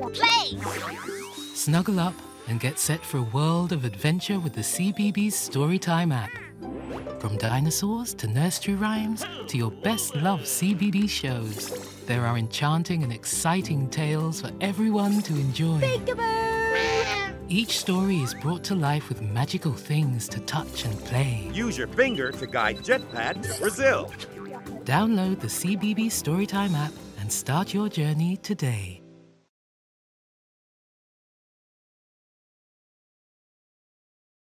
Play! Snuggle up and get set for a world of adventure with the CBeebies Storytime app. From dinosaurs to nursery rhymes to your best-loved CBeebies shows, there are enchanting and exciting tales for everyone to enjoy. Peekaboo! Each story is brought to life with magical things to touch and play. Use your finger to guide Jetpad to Brazil. Download the CBeebies Storytime app and start your journey today.